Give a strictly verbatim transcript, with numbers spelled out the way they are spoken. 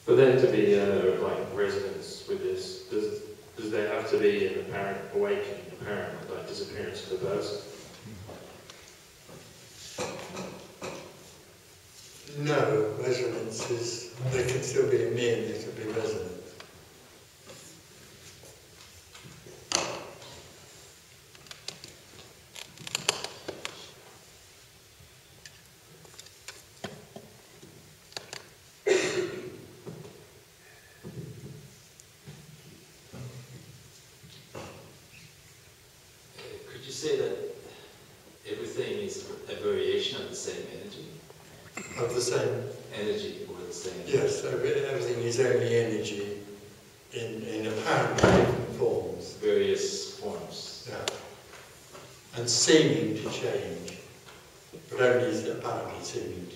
For there to be uh, like resonance with this, does does there have to be an apparent awakening, apparent like disappearance of the person? No, resonance is, there can still be a me and there can be resonance. Could you say that everything is a variation of the same energy? Of the same? Energy or the same? Yes, so everything is only energy in, in apparently different forms. Various forms. Yeah. And seeming to change, but only apparently seeming